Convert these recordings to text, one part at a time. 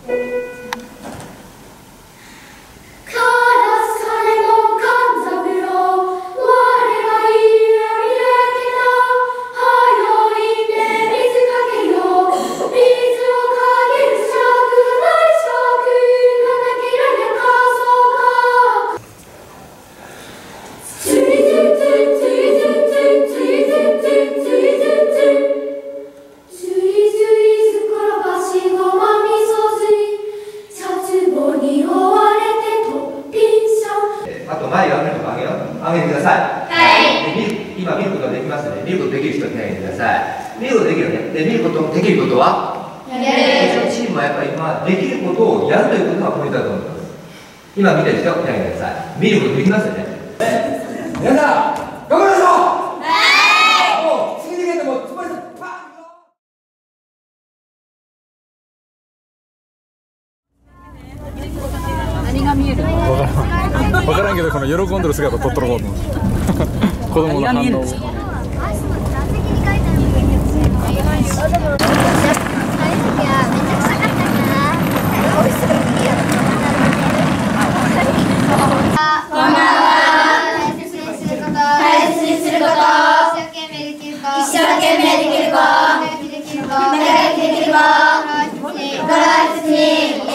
上げてください。はい。今見ることができますね。見ることできる人は手を挙げてください。見ることできるよね。で、見ることできることはやる。チームはやっぱり今できることをやるということがポイントだと思います。今見てる人は手を挙げてください。見ることできますよね。皆さん頑張りましょう。はい。もう次に出てもつまりパン。 何が見える？ 分からんけど、この喜んでる姿撮っとろうと思って子供の反応。 一生懸命できる子、仲良くできる子、大切に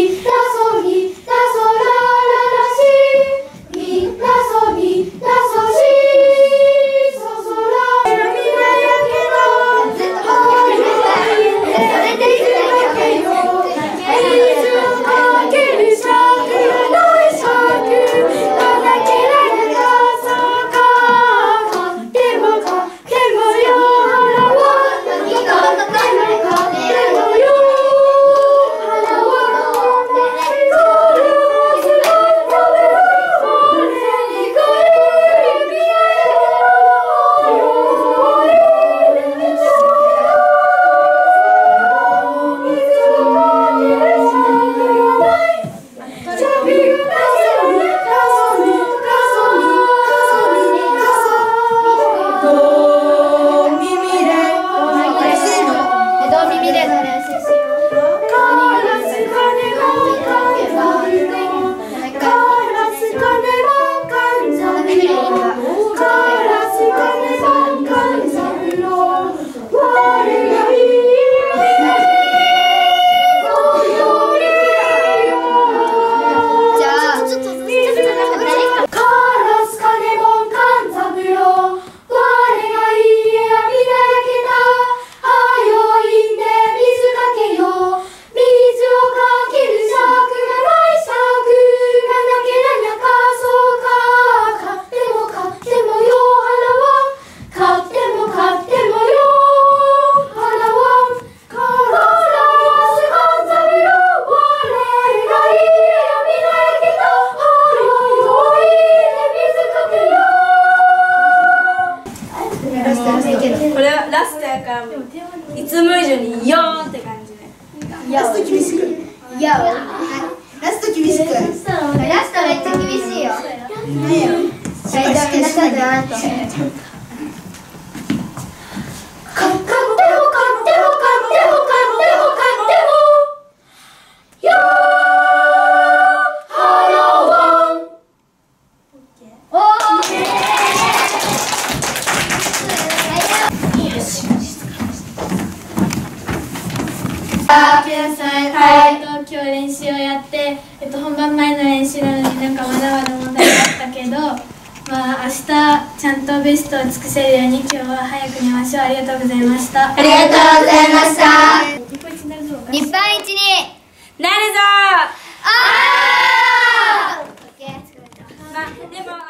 ラストやからいつも以上にヨーンって感じでラスト厳しくラスト厳しくラストめっちゃ厳しいよ大丈夫な人だなと今日練習をやって、本番前の練習なのになんかまだまだ問題があったけど、まあ、明日ちゃんとベストを尽くせるように今日は早く寝ましょう。ありがとうございました。 ありがとうございました。 日本一になるぞ。 日本一になるぞあー。まあ、でも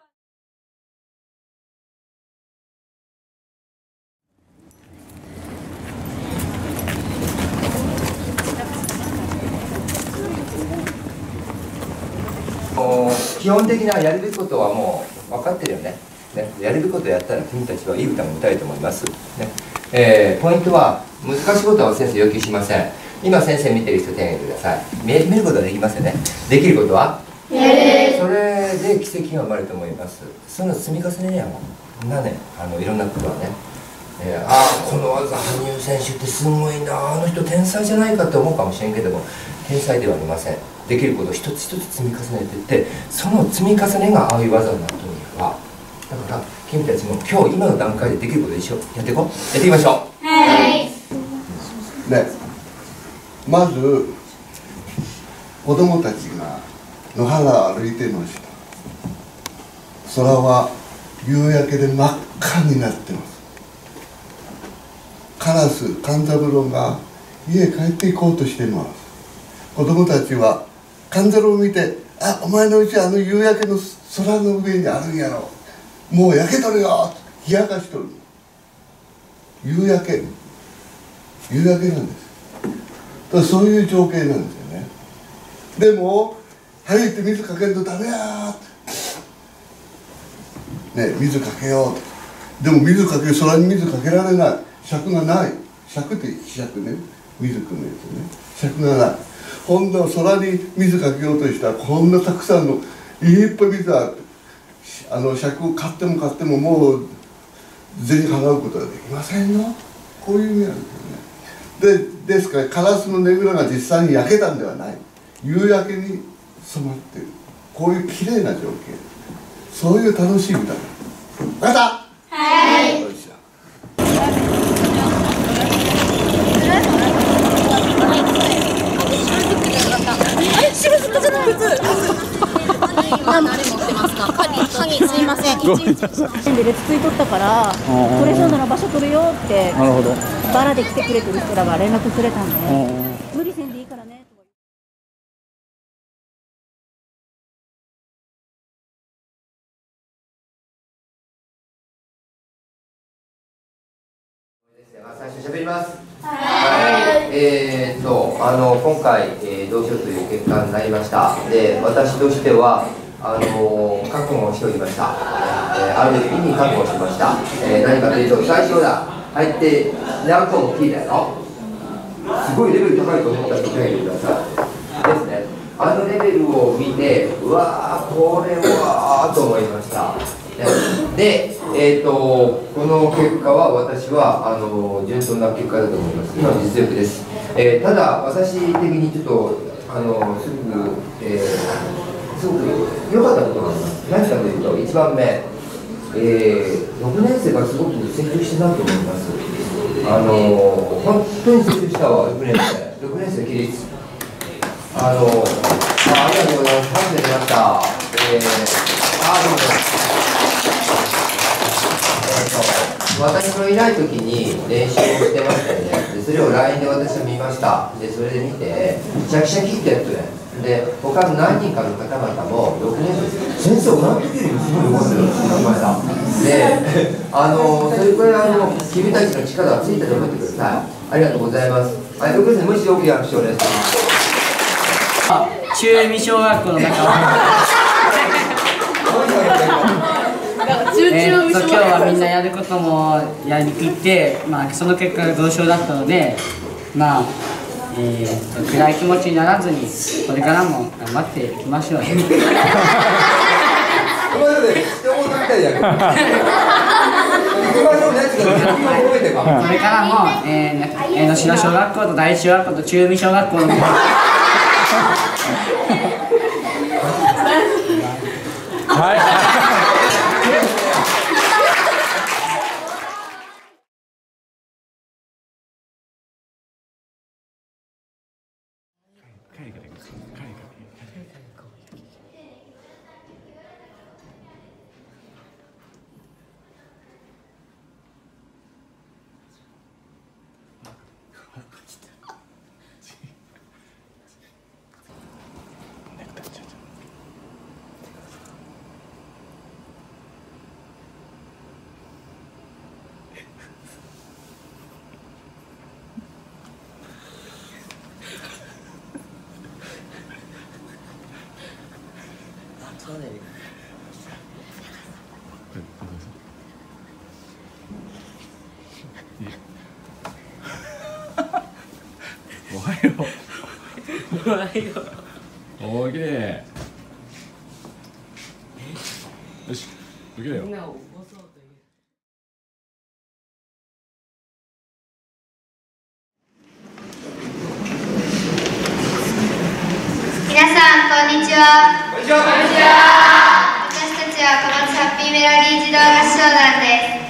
基本的なやるべきことはもう分かってるよね。やるべきことをやったら君たちはいい歌も歌えると思います。ポイントは難しいことは先生要求しません。今先生見てる人手を挙げてください。見ることはできますよね。できることはやる。 それで奇跡が生まれると思います。その積み重ねやもんなね、いろんなことはね。 この技羽生選手ってすごいな、あの人天才じゃないかって思うかもしれんけども、天才ではありません。できることを一つ一つ積み重ねていって、その積み重ねがああいう技になるというか、だから君たちも今日今の段階でできることで一緒やっていこう。やっていきましょう。 ね、まず子供たちが野原を歩いていました。空は夕焼けで真っ赤になってます。カラス勘三郎が家帰って行こうとしています。子供たちは勘三郎を見て「あ、お前のうちあの夕焼けの空の上にあるんやろ、もう焼けとるよ」冷やかしとる。夕焼けなんです。だからそういう情景なんですよね。でも「はいって水かけるとダメや」ね、水かけようと。でも水かけ、空に水かけられない。尺がない。尺って尺ね、水くんのやつね、尺がない。ほんの空に水かけようとしたらこんなたくさんのいっぱい水あって、尺を買ってももう銭払うことはできませんよ。こういう意味なんですよね。ですからカラスのねぐらが実際に焼けたんではない、夕焼けに染まっている、こういう綺麗な情景、そういう楽しい歌だ。分かった？はい。よっしゃ。 何持ってますか？鍵すいません。で列ついとったから取れそうなら場所取るよってバラで来てくれてる人らが連絡くれたんで、無理せんでいいからね。 最初喋ります。今回、どうしようという結果になりました。で、私としては覚悟をしておりました。ある意味に覚悟しました。何かというと、最初だ入って何個も聞いたよ。すごいレベル高いと思った人がいてください。ですね。あのレベルを見て、うわー、これはと思いました。で、この結果は私は順当な結果だと思います。今の実力です。ただ私的にちょっとすごく良かったことがあります。何かというと、1番目、6年生がすごく成長してなと思います。本当に成長したわ、6年生起立。ありがとうございます。感謝しました。どうも。私のいない時に練習をしてましたよね。でそれを LINE で私は見ました。でそれで見てシャキシャキってやってね。で他の何人かの方々も6年生先生同じ時よりもすごい動いてるって言いました。でそれくらい君たちの力がついたと思ってください。ありがとうございます。6年生無視 OK やしおです。 中見小学校の中今日はみんなやることもやりきって、その結果が同賞だったので、暗い気持ちにならずにこれからも頑張っていきましょう。それからも江ノ島小学校と第一小学校と中見小学校のはい。おはよう。おはよう。おいけ。よし、受けるよ。 んにちは。私たちは小松ハッピーメロディー児童合唱団です。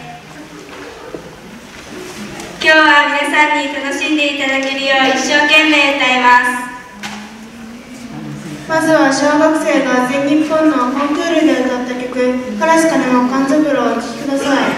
今日は皆さんに楽しんでいただけるよう一生懸命歌います。 まずは小学生が全日本のコンクールで歌った曲「カラスカネのカンザブロ」をお聴きください。